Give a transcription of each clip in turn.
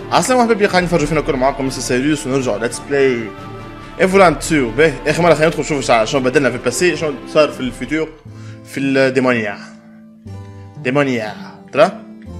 اصلا واحد بيبي قاعدين نفرجوا فينا كل معاكم مستر سيريوس ونرجعوا ليتس بلاي ايفولانت 2. باهي اخر مره خلينا ندخل نشوفوا شنو بدلنا في الباسي شنو صار في الفيتور في الديمونيا ترى.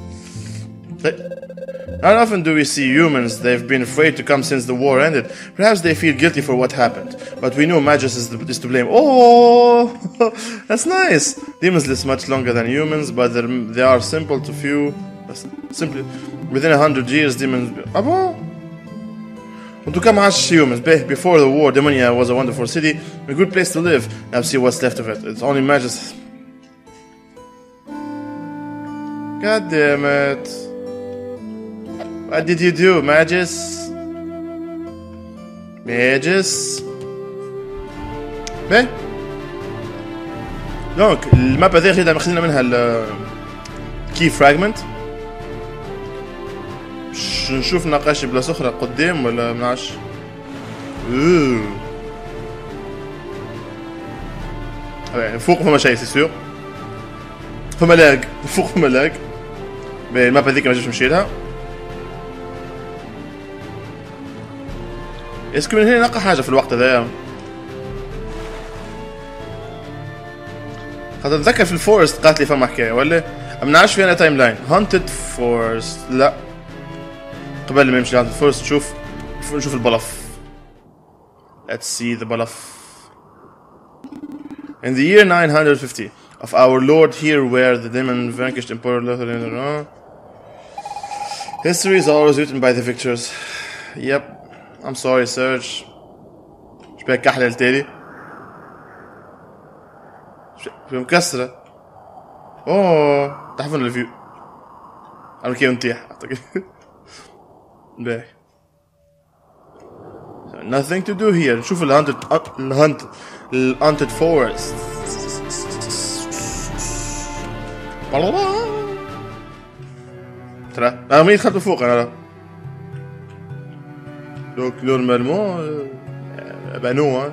How often do we see humans? They've been afraid to come since the war ended. Perhaps they feel guilty for what happened. But we know Magus is to blame. Oh, that's nice. Demons live much longer than humans, but they are simple to few. Simply, within 100 years, demons. Ah bon? To come as humans. Before the war, Demonia was a wonderful city, a good place to live. Now see what's left of it. It's only Magus. God damn it. What did you do, Magus? باهي دونك الماب هذه غير مخلينا منها الكي فراجمنت. نشوف نقاش بلاصه اخرى قدام ولا منعش. فوق فما شيء سي سيور. فما لاق فوق فما لاق. باهي الماب هذيك ما نجمش نمشي لها. اسكو من هنا نلقى حاجه في الوقت هذايا؟ خاطر نتذكر في الفورست قالت لي فما حكايه ولا ما نعرفش فيها تايم لاين. هانتد فورست لا قبل ما نمشي لهانتد فورست نشوف البلف. Let's see the بلف. In the year 950 of our Lord here where the demon vanquished Emperor Lothair. History is always written by the victors. Yep. I'm sorry Serge. شبيك كحلة التالي شبيك مكسرة. اوه تحفن الفيو انا كي نطيح باهي. Nothing to do here. نشوف الهانتد فورست. ترى انا مين خدت فوق انا donc normalement bah non hein.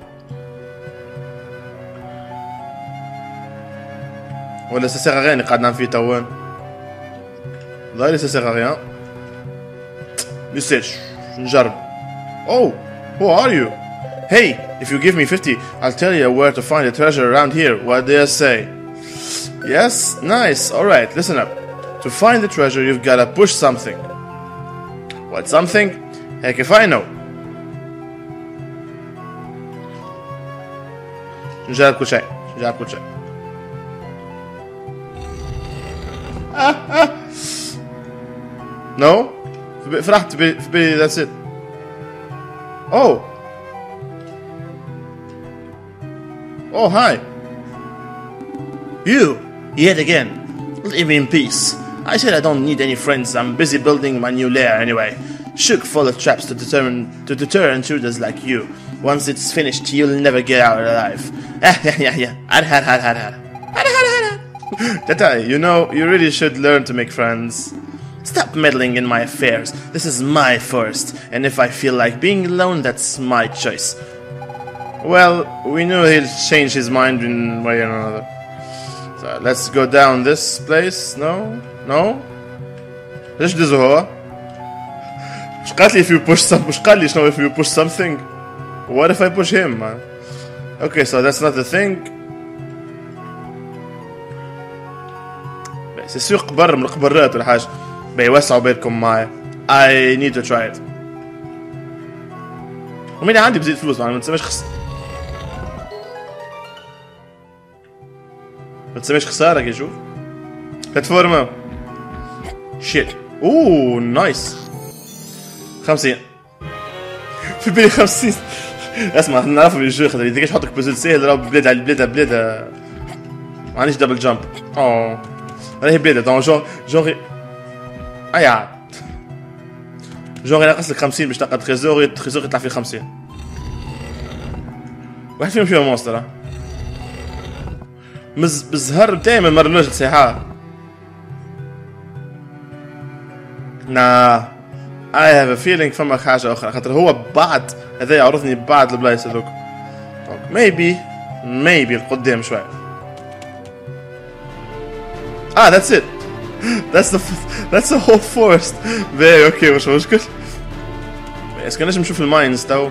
ولا ça sert à rien قاعد نعمل فيه توان ظاهر ça sert à rien. نسيتش نجرب. Oh who are you? Hey if you give me 50 I'll tell you where to find the treasure around here. What do you say? Yes nice. Alright listen up. To find the treasure you've gotta push something. What something? Heck if I know. نجرب كل شيء. No فرحت في بالي that's it. Oh hi. You yet again. Leave me in peace. I said I don't need any friends. I'm busy building my new lair anyway. Shook full of traps to deter intruders like you. Once it's finished, you'll never get out alive. Tata, you know, you really should learn to make friends. Stop meddling in my affairs. This is my forest, and if I feel like being alone, that's my choice. Well, we knew he'll change his mind in one way or another. So let's go down this place. No? ليش دزو هو؟ مش قالت لي if you push something. مش قال لي شنو if you push something. What if I push him man? Okay so that's not the thing. سي سيغ قبر من القبرات ولا حاجة. بيوسعوا بينكم معايا. I need to try it. ومين عندي بزيد فلوس ما تسميش ما تسميش خسارة كي شوف. بلاتفورما. شيت. اوه نايس. 50 في بالي 50. اسمع نعرفوا بالجو خاطر اذا كاش نحطك بوزل ساهل راه بلاد على بلاد ما عنديش دبل جامب. راهي بلاد دون جونغ ايا جونغ ناقص لك 50 باش تلقى تريزور يطلع فيه 50. واحد فيهم شويه مونستر بالزهر بتاعي ما مرنوش الساحه. I have a feeling فما حاجة أخرى خاطر هو بعد هذا يعرضني بعد البلايص هذوك. maybe القدام شوي. That's it. that's the whole forest. باهي اوكي مش مشكل. بس كناش نشوف الماينز تو.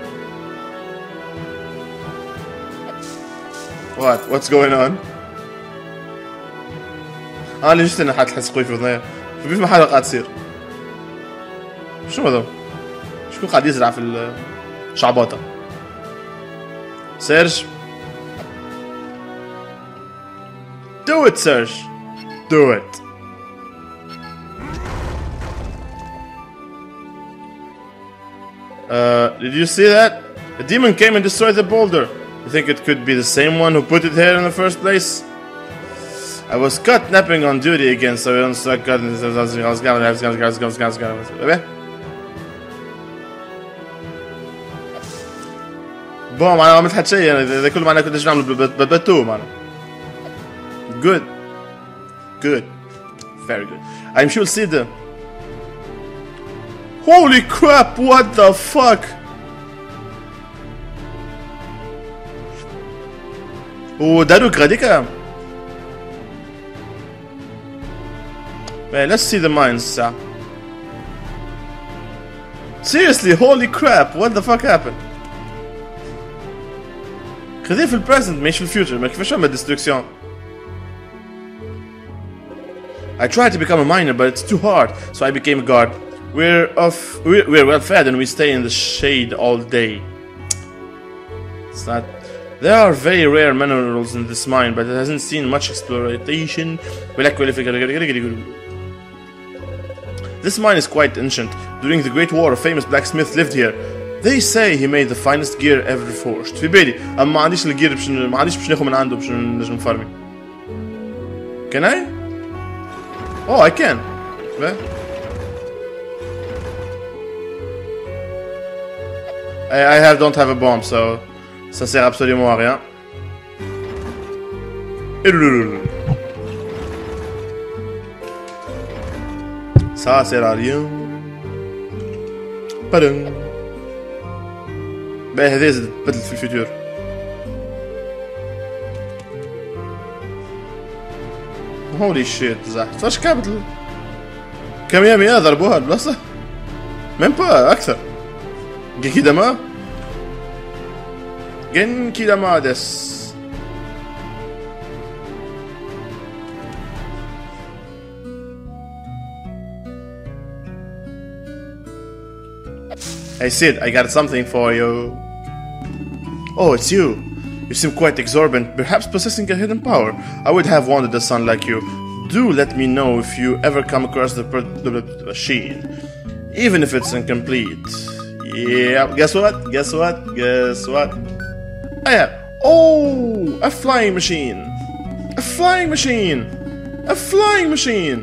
What's going on? اللي جيت انا حاط حسقوي في وذنيا. في حاجة قاعد تصير. شنو هذا؟ شكون قاعد يزرع في الشعباطة؟ سيرج. Do it, Serge. Do it. Did you see that? A demon came and destroyed the boulder. You think it could be the same one who put it here in the first place? I was caught napping on duty again, so I don't start cutting. بوم انا ما عملت حتى شيء اذا كل ما انا كنت نعمل بتوم انا. Good. Good. Very good. I'm sure we'll see the... Holy crap, what the fuck? Oh, Daruk Radika. Man, let's see the mines, sir. Seriously, holy crap, what the fuck happened? خذيه في البريزنت مش في الفيوتشر، ما كيفاش عمل ديستركسيون. I tried to become a miner, but it's too hard, so I became a guard. We're well fed and we stay in the shade all day. It's not... There are very rare minerals in this mine, but it hasn't seen much exploitation. This mine is quite ancient. During the Great War, a famous blacksmith lived here. They say he made the finest gear ever forged. في بالي أما ما عنديش الجير ما عنديش باش ناخذ من عنده باش نجم نفرمي. Can I? Oh, I can. Don't have a bomb, so ça sert absolument à rien. Ça sert à rien. Pardon. باهي هذا زاد بدل في الفيوتشر. هولي شيت زحت فاش كابتل كامياميا ضربوها البلاصة ميم با أكثر. جيكي دما جنكي دما دس. Hey Sid, I got something for you. Oh, it's you. You seem quite exorbitant, perhaps possessing a hidden power. I would have wanted a son like you. Do let me know if you ever come across the machine, even if it's incomplete. Yeah, guess what? Guess what? Guess what? I have... Oh, a flying machine. A flying machine. A flying machine.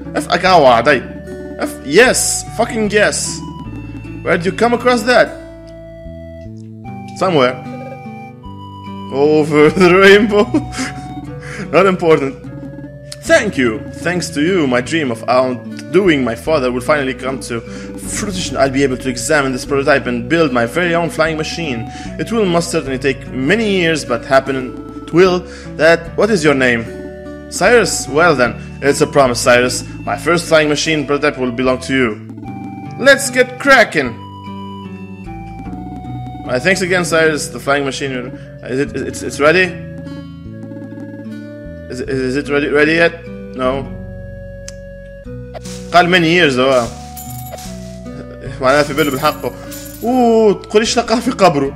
Yes, fucking yes. Where did you come across that? Somewhere. Over the rainbow. Not important. Thank you. Thanks to you, my dream of outdoing my father will finally come to fruition. I'll be able to examine this prototype and build my very own flying machine. It will most certainly take many years, but happen it will. What is your name? Cyrus? Well then, it's a promise, Cyrus. My first flying machine prototype will belong to you. Let's get cracking! Thanks again, Cyrus. The flying machine. It's ready? Is it ready yet? No. قال many years though. معناها في باله بالحق. تقوليش لقاه في قبره.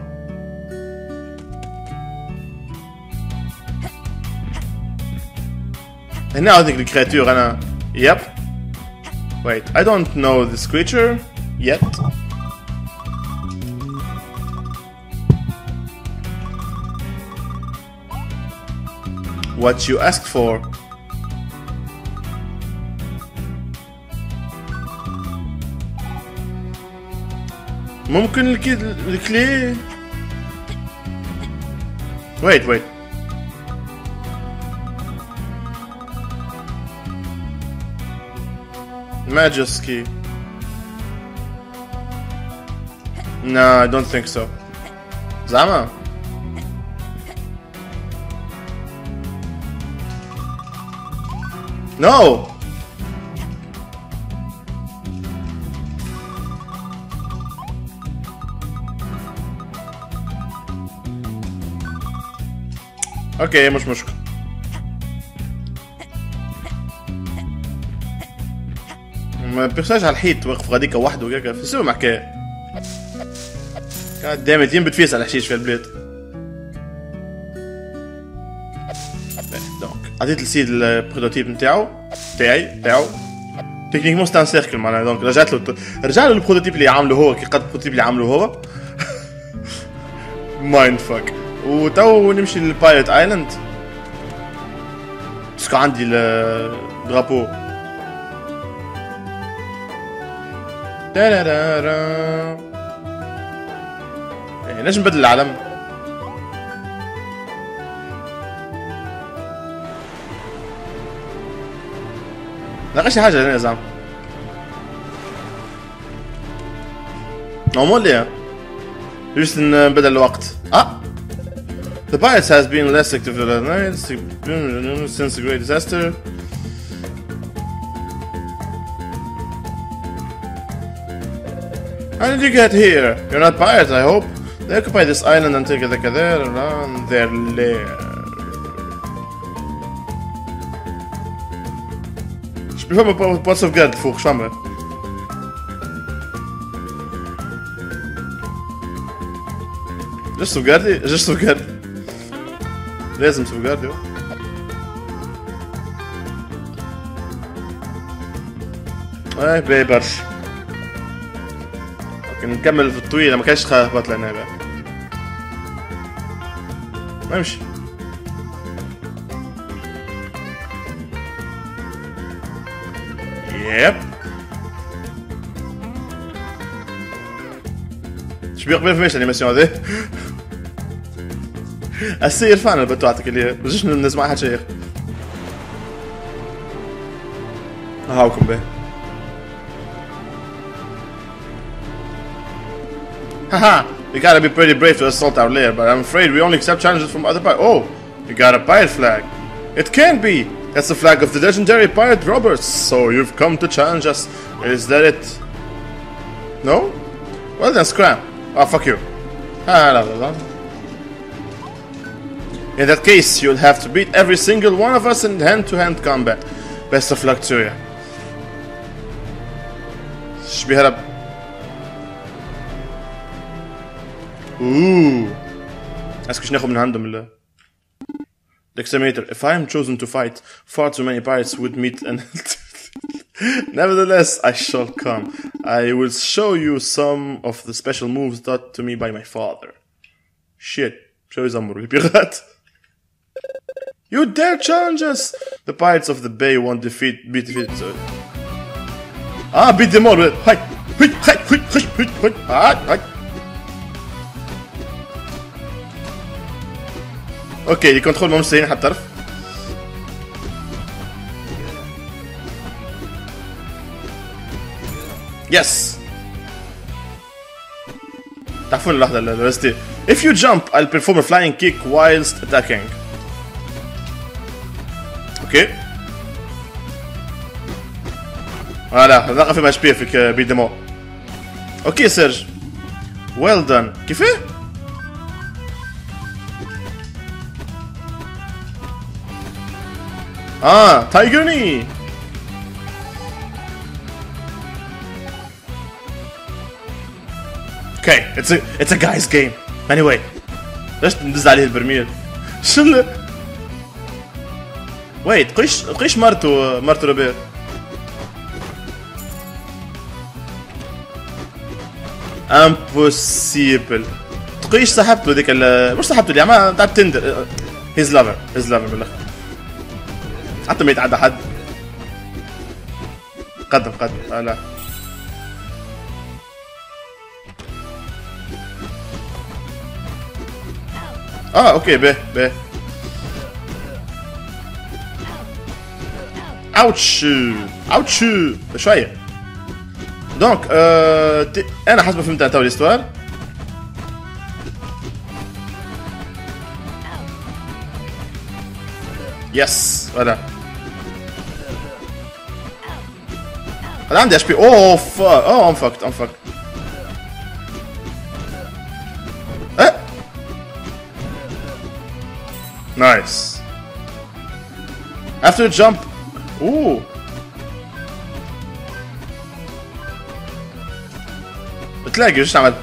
هنا عندك الكرياتور أنا. Yep. Wait, I don't know this creature yet. What you asked for? ممكن الكلي. Wait. Magus key. No, I don't think so. Zama? No! اوكي مش مشكل. ما بيرساج على الحيط واقف غاديكا وحده وكاكا في سوق حكايه. كانت دايما يم بتفيس على الحشيش في البلاد. دونك عطيت لسيد البروتوتيب نتاعو تاعو تكنيكمون ستان سيركل معناها. دونك رجع له البروتوتيب اللي عامله هو كي قد البروتوتيب اللي عامله هو. مايند فاك. وتو نمشي للبايلوت ايلاند باسكو عندي الدرابو. نجم نبدل العلم. ناقش حاجة هنا يا زعما. نورمال ليه؟ جست نبدل الوقت. The pirates has been less active than night since the great disaster. How did you get here? You're not pirates, I hope. They occupy this island until they're around their lair. Je peux pas sauvegarde فوق chambre. Just sauvegarde. لازم sauvegarde. اي باهي برشا. اوكي نكمل في الطويلة ما كانش خبط لنا بقى. نمشي. يب. شبيه قبل فماش الانيماسيون هذا. السير فعلا بتوعتك اللي مازلش نسمع حد شيخ. هاوكم به. Haha, we gotta be pretty brave to assault our lair, but I'm afraid we only accept challenges from other pirates. Oh, you got a pirate flag. It can't be. That's the flag of the legendary pirate Roberts. So you've come to challenge us. Is that it? No? Well then scram. Oh, fuck you. In that case, you'll have to beat every single one of us in hand-to-hand combat. Best of luck to you. شبيه Ooh. اسكو ناخذ من عندهم ال Dexameter. If I am chosen to fight, far too many pirates would meet and nevertheless I shall come. I will show you some of the special moves taught to me by my father. Shit. شو يزمروا البيرات. You dare challenge us? The pirates of the bay won't be defeated. Beat them all. Hi. اوكي اللي كنترول مو مستهين حتى طرف. يس تعرفون اللحظة الرستي. If you jump, I'll perform a flying kick whilst attacking. اوكي فوالا هذا في ماتش بي فيك بيدمو. اوكي سيرج well done. كيفاه؟ تايجرني. Okay, it's a guy's game. Anyway, ليش ندز عليه البرميل؟ شو wait قيش مرته روبير. impossible. تقيش صاحبته ذيك مش صاحبته اللي عملها تاع تندر. his lover بالاخر. حتى ما يتعدى حد. قدم لا اوكي به اوتش شويه. دونك انا حسب ما فهمت تو الاستوار يس ولا انا عندي HP. ام فكت Nice. After the jump. Ooh. بتلاقي وش عمل؟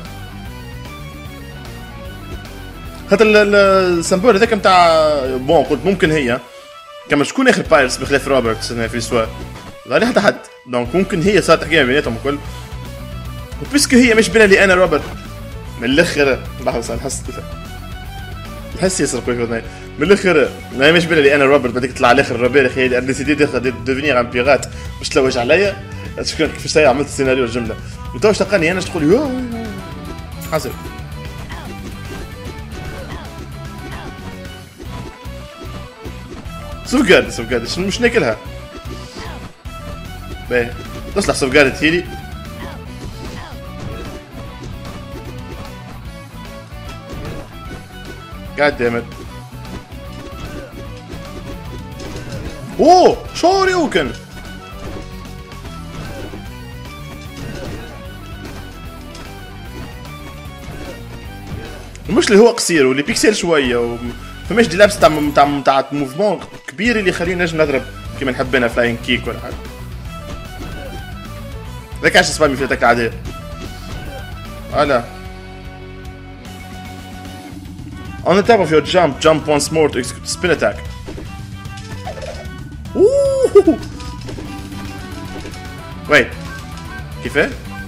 خاطر السامبور هذاك نتاع بون قلت ممكن هي كما شكون اخر بايرتس بخلاف روبرتس هنا في السوا؟ لا حتى حد دونك ممكن هي صارت تحكي بيناتهم الكل وبسكو هي مش بينا لي انا روبرت من الاخر لحظه نحس يسرق في ودني من الاخر ما مش بينا لي انا روبرت بدك تطلع على الاخر روبير اخي ديسيدي ديفينيغ ان بيغات باش تلوج عليا شكون كيفاش عملت السيناريو الجمله وتو واش تلقاني انا تقول يو حاضر سوفجارد شنو مش ناكلها باهي تصلح سوفجارد هيلي God damn it. اوه شوريوكن مش اللي هو قصير واللي بيكسل شويه فماش دي لابس تاع موفمون كبير اللي يخليني نجم نضرب كيما نحب انا فلاين كيك ولا حاجه ذاك علاش سبامي في الاتاك العاديه فوالا On the top of your jump once more to execute spin attack. Ooh! Wait. كيفاه؟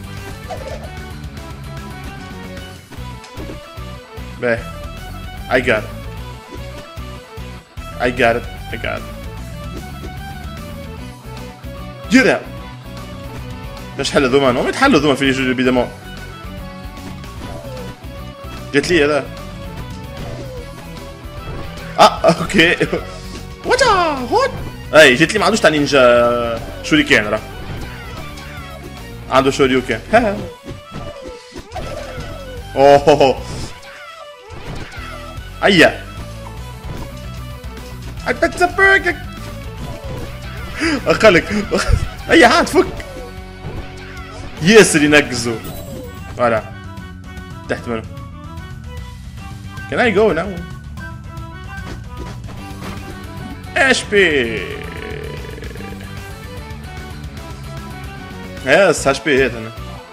باهي. I got it. Get out! باش حل ذوما ما يتحلوا ذوما في جوج بيدامون. جات لي هذا. اوكي وجا هوت اي جيت لي ما عندوش تاع نينجا شوريكان راه عنده شوريوكان اوه ايا اتبتسبرك اخلك اي هات فك ياسر ينقزوا فوالا تحت منه Can I go now? HP يس HP هيت انا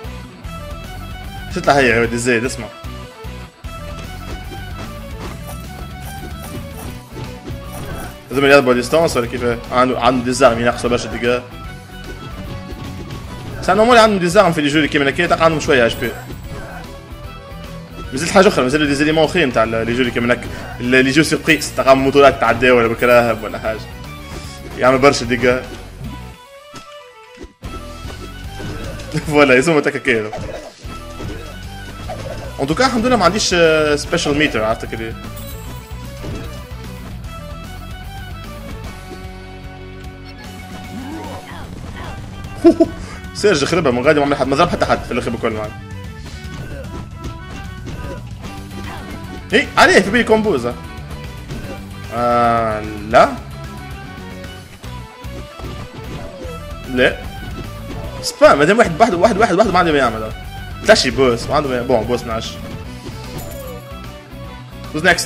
تطلع هي عودي زايد اسمع لازم يلعب ديستانس ولا كيف عنده ديزارم ينقصوا برشا دقائق ساعة نورمال عندهم ديزارم في لي جو كيما هكا عندهم شوية HP مازالت حاجه اخرى مازالوا لي زيليمون اخرين تاع لي جو كيما هكا لي جو سيربريز تاع موتورات تعداو ولا بالكراهب ولا حاجه يعمل برشا دقائق فوالا يسموا تاكا كيلو ان توكا الحمد لله ما عنديش سبيشال ميتر عرفت كيف سيرج خربها من غادي ما عمل حد ما ضرب حتى حد في الاخر بكل معنا ايه عليه في بالي كومبوزة لا سبام مادام واحد ما عنده ما يعمل تلاشي بوس ما عنده بون بوس ما عادش who's next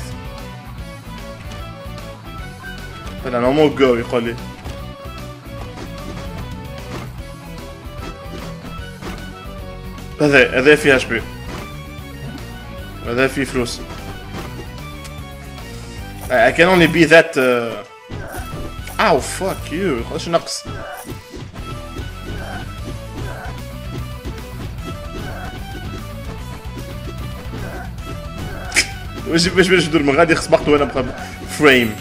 لا نو جو يقول لي هذا فيه HP هذا فيه فلوس I can only be that ow fuck you خلاص نقص باش ندور من غادي خصبقت وانا بقى فريم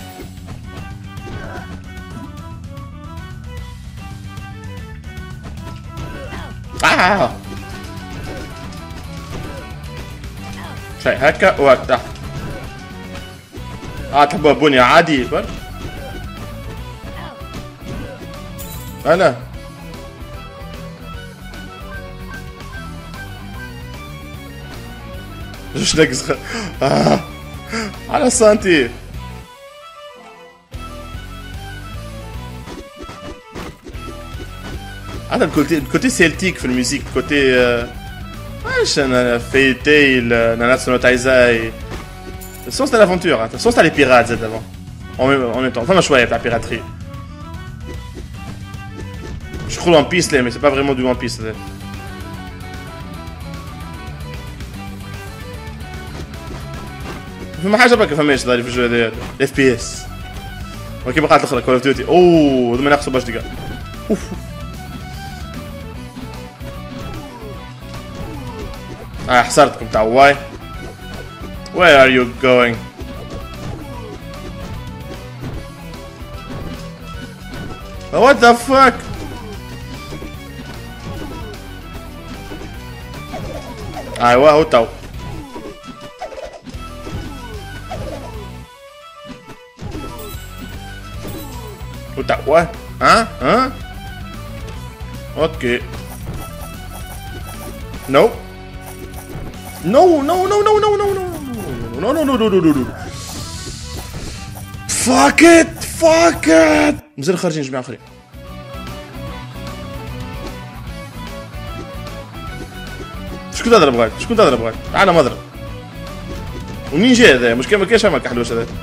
شاي هكا وهكا تحبوها بني عادي بر انا جوش نقص على سنتي هذا الكوتي سيلتيك في الموسيقى كوتي واش انا فايتي ناناتسو نو تايزاي السونس تاع لافونتور السونس تاع لي بيرات زاد دابا en même temps. فما شوية تاع بيراتري. Je crois One Piece là, mais c'est pas vraiment du One Piece là. فما حاجة بقى فماش ضاري في الجو هذا اف بي اس. وكيما قالت الاخرى كول اوف ديوتي. اوه هذوما ناقصوا باش دقيقة. اوف. حصرتكم تاع واي. Where are you going? What the fuck? ايوا هو تو. وتوا ها اوكي. نو نو نو نو نو نو نو نو نو نو نو نو نو. فاك ات فاك ات. مازال خارجين جماعة اخرين. شكون تضرب غادي؟ شكون تضرب غادي؟ تعال مضرب. ومنين جا هذا؟ مش ما كاينش هما حلوش هذا.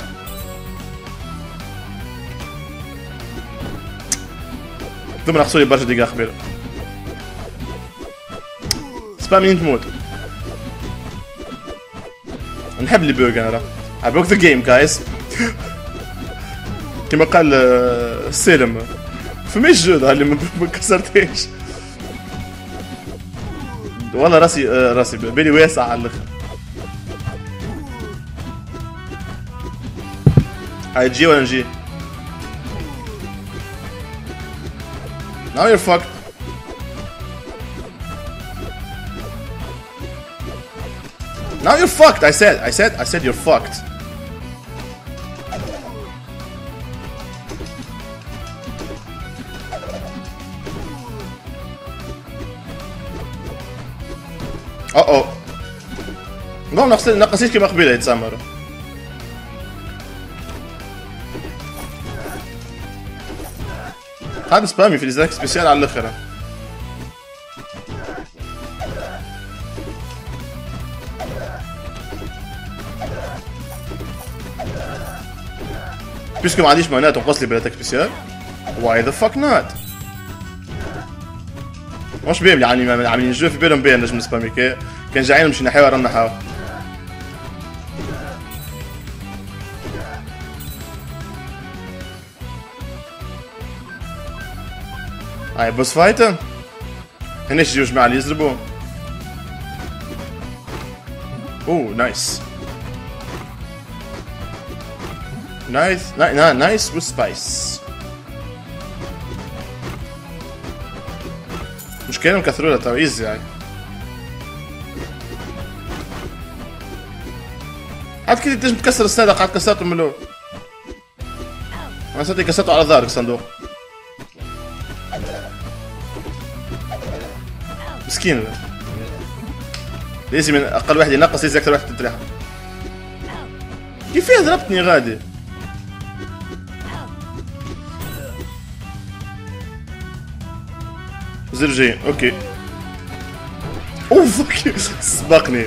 ثم نقصولي برشا دقيقة خبيرة. سبا منين تموت. نحب لي بوغ انا. I broke the game guys. كما قال سالم فماش جو اللي ما كسرتهاش. والله راسي بالي واسع على الاخر. هاي تجي ولا نجي؟ Now you're fucked. Now you're fucked. I said you're fucked. Uh-oh. نقوم نقصيش كيما قبيله يتسامروا. هذا سبامي في الازاك سبيسيال على الاخر. بيسكو ما عنديش معناته تنقص لي بلاتك سبيسيال. Why the fuck not؟ مش بيهم يعني عاملين جو في بالهم بين نجم سبامي كان جايين نمشي نحاول رانا نحاول. هاي بوس فايت. هناش يجيو جماعة اللي يزربوا. اوه نايس. نايس وسبايس. مش كانوا كثروا له تو ايزي يعني. عاد كي تنجم تكسر الصندوق قاعد كسرته من الاول. انا صدق كسرته على ظهرك الصندوق. مسكين لازم اقل واحد ينقص لازم اكثر واحد تتريح. كيفاه ضربتني غادي؟ زرجين اوكي. اوف سبقني.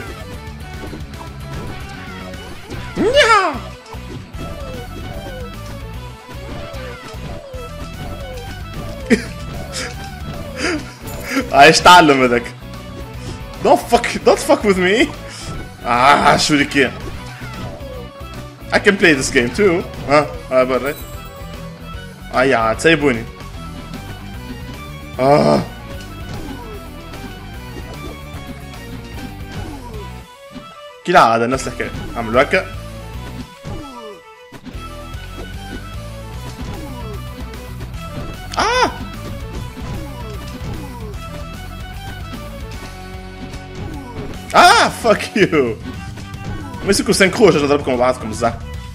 عايش تعلم هذاك. Don't fuck with me. شو اللي كان. I can play this game too. ها برا. يا تسيبوني. كالعادة نفس الحكاية. عملوا هكا. فاك يو. مسكوا سنكرو عشان اضربكم بعضكم بصح.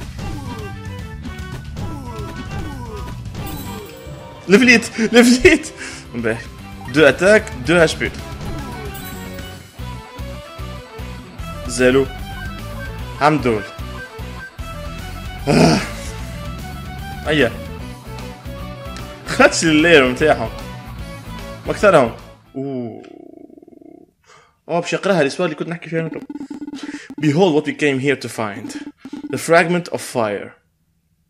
لفليت باهي. 2 اتاك 2 اتش بي. زالو حمدول. ايا خدش الليل نتاعهم ما اكثرهم. باش يقراها السؤال اللي كنت نحكي فيه. Behold what we came here to find. The fragment of fire.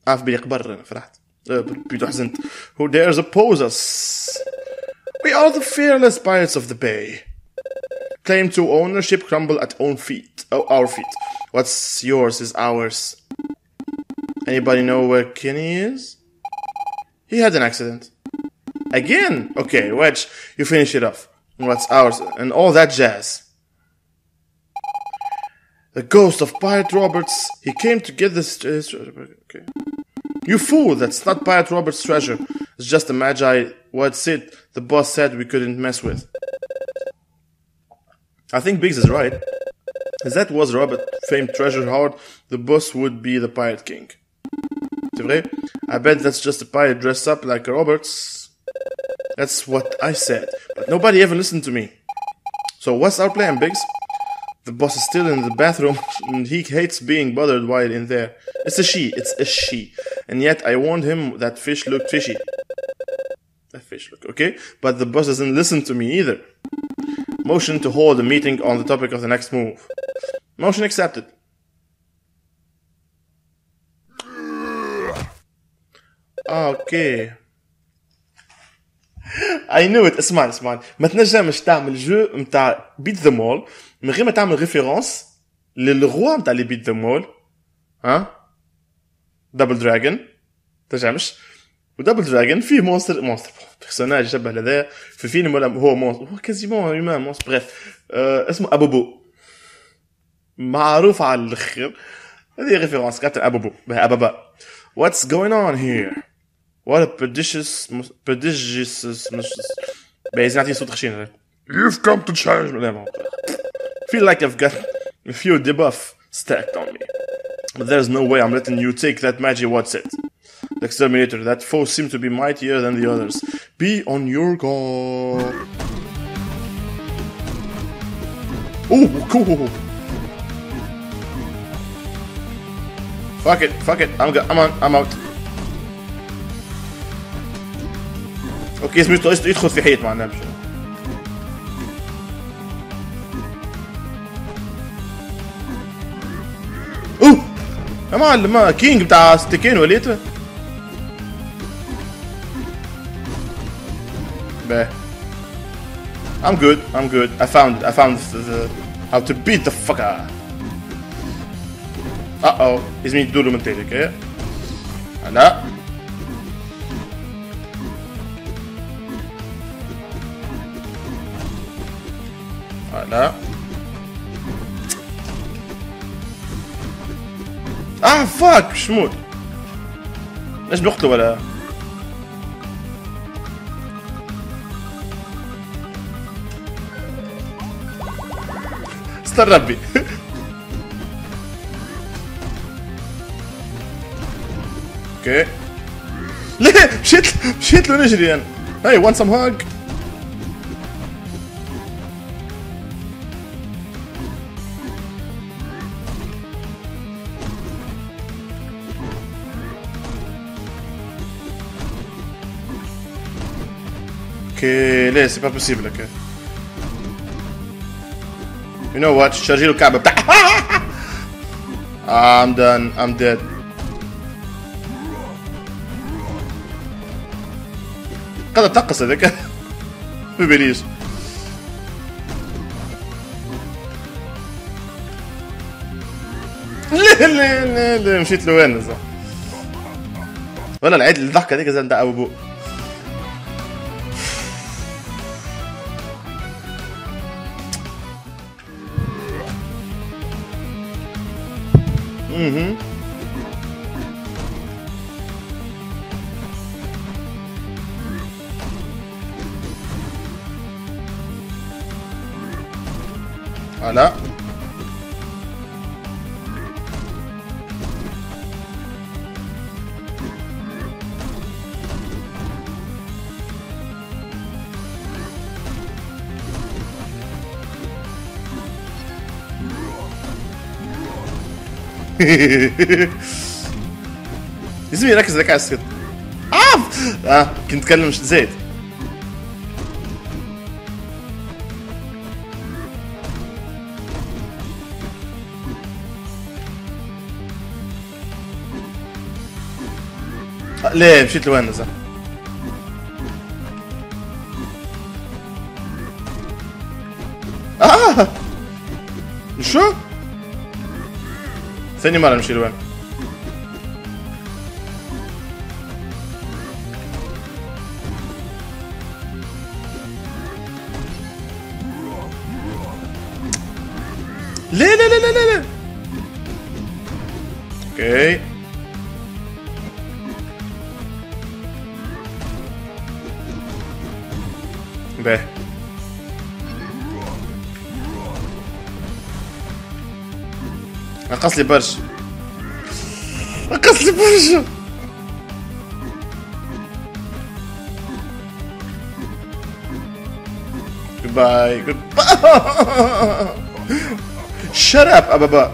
في بالي قبر أنا فرحت بيدو حزنت. Who dares oppose us? We are the fearless pirates of the bay. Claim to ownership, crumble at own feet. Oh, our feet. What's yours is ours. Anybody know where Kenny is? He had an accident. Again? Okay, Wedge, you finish it off. What's ours? And all that jazz. The ghost of Pirate Roberts. He came to get this treasure. Okay. You fool, that's not Pirate Roberts' treasure. It's just a magi. What's it? The boss said we couldn't mess with. I think Biggs is right. If that was Robert famed treasure hoard, the boss would be the Pirate King. C'est vrai? I bet that's just a pirate dressed up like Roberts. That's what I said. But nobody ever listened to me. So what's our plan, Biggs? The boss is still in the bathroom and he hates being bothered while in there. It's a she. And yet I warned him that fish looked fishy. That fish look, okay? But the boss doesn't listen to me either. Motion to hold a meeting on the topic of the next move. Motion accepted. Okay. I knew it. اسمعني ما تنجمش تعمل جو متاع بيت ذا مول من غير ما تعمل ريفيرونس للغوا متاع اللي بيت ذا مول. ها دبل دراجون تنجمش. ودبل دراجون فيه مونستر بيرسوناج شبه لذا في فيلم ولا هو مونستر هو كازيمون هيومان مونستر بريف اسمه ابوبو معروف على الاخر. هذه ريفيرونس كابتن ابوبو ابابا. What's going on here? What a prodigious بس نعطيه صوت خشين. You've come to challenge me. Feel like I've got a few debuff stacked on me. But there's no way I'm letting you take that magic. What's it? The exterminator. That foe seemed to be mightier than the others. Be on your guard. Oh, cool. Fuck it. I'm out. اوكي اسمه يدخل في حيط معناه مش اوه يا معلم ما كينج بتاع ستيكين وليته باه. I'm good. I found the how to beat the fucker. لازم يدور من تاني اوكي. لا لا فاك شموت ليش بنقتله ولا استر ربي. اوكي ليه مشيت له نجري انا. Hey, want some hug? ليه c'est pas possible ok. You know what شارجي له الكعبة بتاع I'm done I'm dead. قدر تقص هذاك ما بليش. لا مشيت له وين صح ولا العيد الضحكة هذيك زي نتاع ابو لا لازم يركز ذاك على السكت. كنت اتكلم زيد. ليه مشيت لوين نزل؟ شو؟ ثاني مرة نمشي لوين؟ لا لا لا لا لا لا. اوكي باهي. نقص لي برشا، نقص لي برشا. جود باي. شut up أبابا.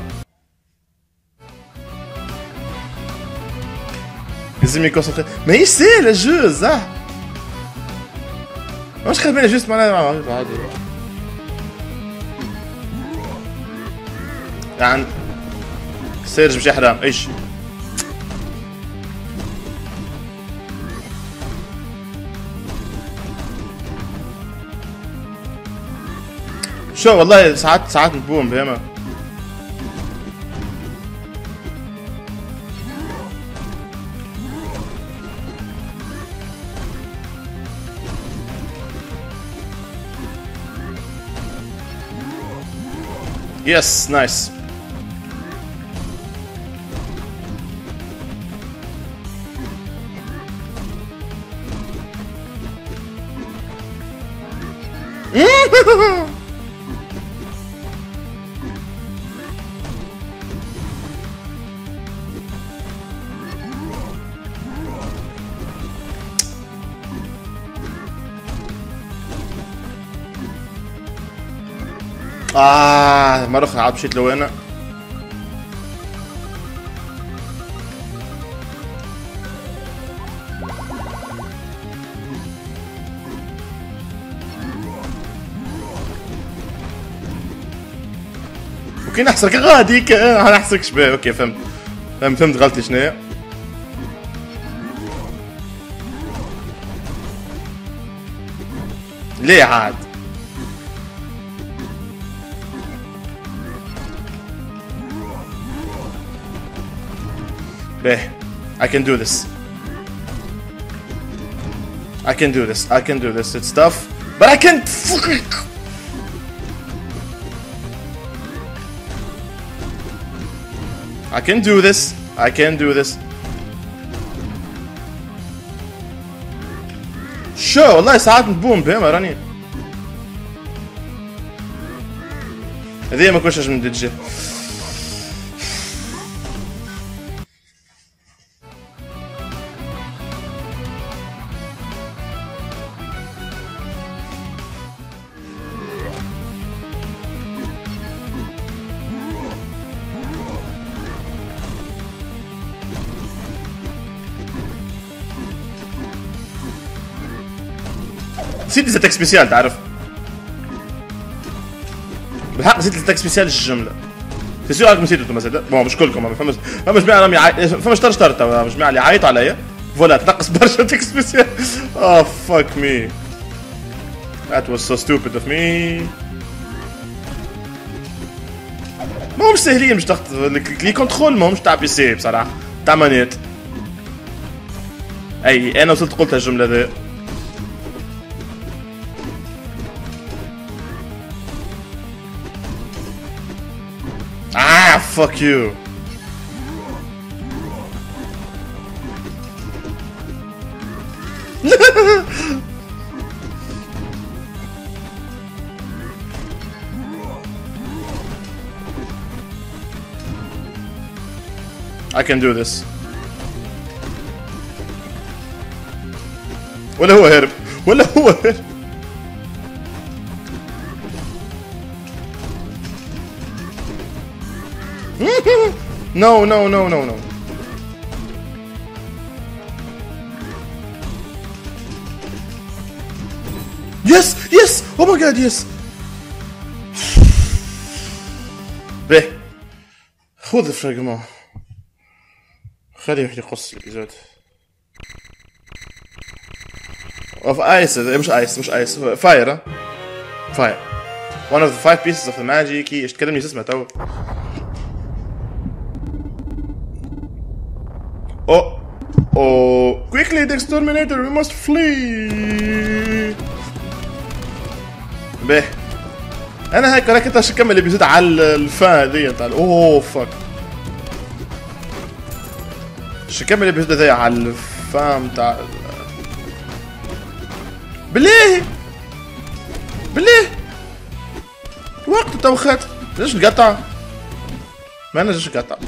لازم يكونسنتري. ماهيش ساهلة الجو صح؟ ماش خدمنا جوست معناها عادي. يعني سيرج مش حرام ايش؟ شو والله ساعات نبوم بهما. يس نايس. مرة أخرى عاد مشيت لوين؟ اوكي نحسرك غاديك انا نحسرك شباب. اوكي فهمت غلطي شنو. ليه عاد؟ باهي. I can do this. I can do this. I can do this. It's tough, but I can't. I can do this. I can do this. شو والله ساعات نبوم فاهمة راني. هذه ما كنتش من ديجي. نسيت الاتاك سبيسيال تعرف بالحق. نسيت الاتاك سبيسيال الجمله سي راكم نسيتو انتم زاد. بون مش كلكم فماش جماعه راهم فماش طرطر مش جماعه اللي يعيطوا عليا فوالا تنقص برشا اتاك سبيسيال. فاك مي that was so stupid of me. ما همش ساهلين باش تخط لي كونترول ما همش تاع بي سي بصراحه تاع مانيت. اي انا وصلت قلت الجمله ذي. Fuck you. I can do this. ولا هو هرب ولا هو هرب. No, no, no, no, no. Yes, yes. Oh my God, yes. به خذ الفراغمون خليه يقص الإيجاد. of ice. مش ice fire. Fire. One of the 5 pieces of the magic key. ايش تكلمني اسمها تو؟ Oh, quickly the exterminator, we must flee. به انا هيك ركضت عشان اكمل الابيسود على الفا ديت على اوه فك عشان اكمل الابيسود دي على الفا بتاع بالله وقت توخت ليش نقطع؟ ما انا ليش نقطع؟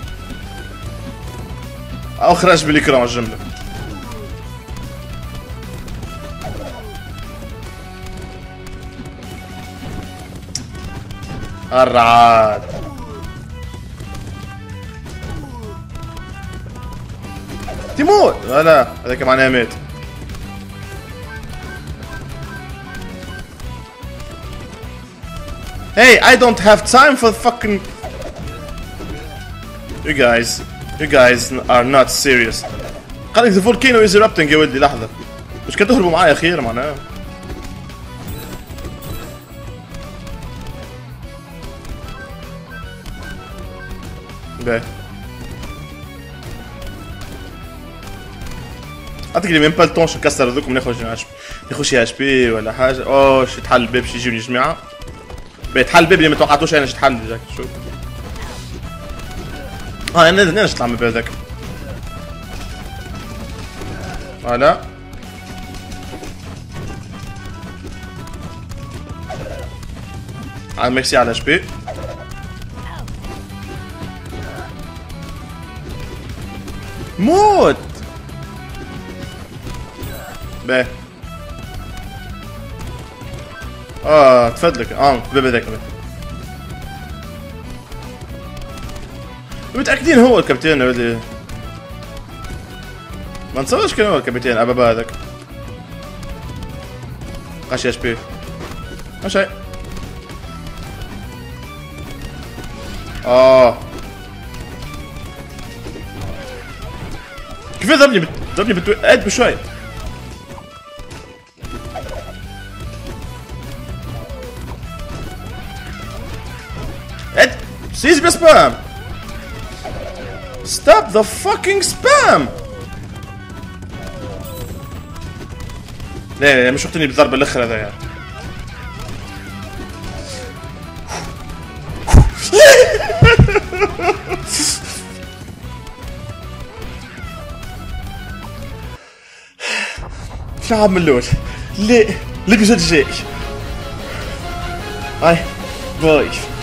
اخرج بالاكرام الجمله الرعاد تيمور لا هذاك معناها مات Hey, I don't have time for fucking You guys are not serious قالك the volcano is erupting يا ولدي لحظة مش كتهربوا معايا خير معناها باهي اعطيك لي ميم با الطون نكسر هذوكم ناخذ شي اتش بي ولا حاجة اوه شي تحل الباب شي يجيوني جماعة بيتحل الباب اللي ما توقعتوش انا شي تحل جاك شوف انا نطلع من الباب ذاك فوالا عاد ميرسي على اتش بي موت باهي تفضلك الباب هذاك متأكدين هو الكابتن ولدي ما نتصورش كان هو الكابتن أبابا هذاك قاش اتش بي ماشي كيف ضربني بالتوقيت بشوي سيز بسبام Stop the fucking spam! لا مش وقتني بالضربة الأخرى ذا يعني شعب من الأول ليه الإبيسود الجاي باي